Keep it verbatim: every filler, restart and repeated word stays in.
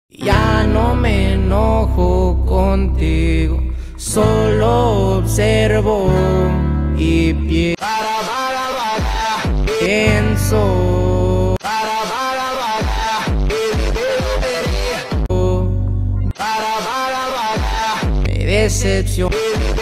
Ya no me enojo contigo, solo observo y pienso. Mi decepción.